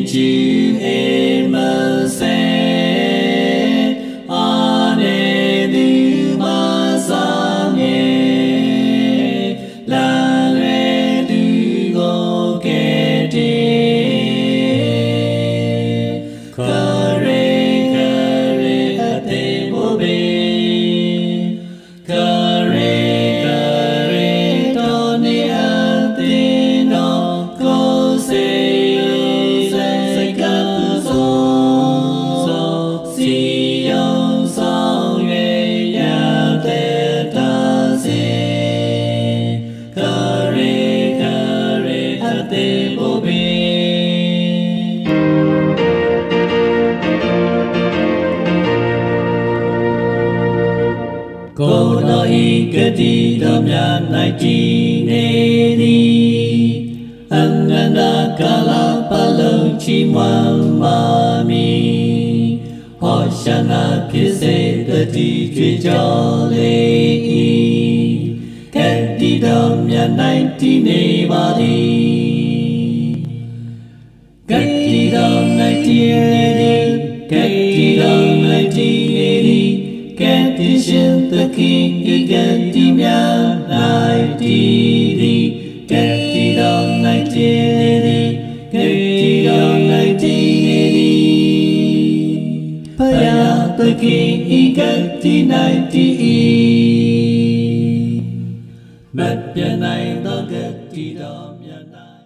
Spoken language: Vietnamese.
chư em se ane du ma sa mye la re du go ke te kare ate bo be kare to ne ate no ko se Cô nói cái gì đó nhà này chỉ nghe đi anh đã cả là ba lâu chỉ mà mi họ sẽ là phía xe đã đi chơi cho lệ cái gì đó nhà này chỉ nghe ba đi cái gì đó này chỉ nghe đi cái gì đó này chỉ nghe đi cái gì trên tất khi cái gì nhà này đi đi cái gì đó này đi đi cái gì đó này đi đi phải tất khi cái gì này đi mất nhà này đó cái gì đó nhà này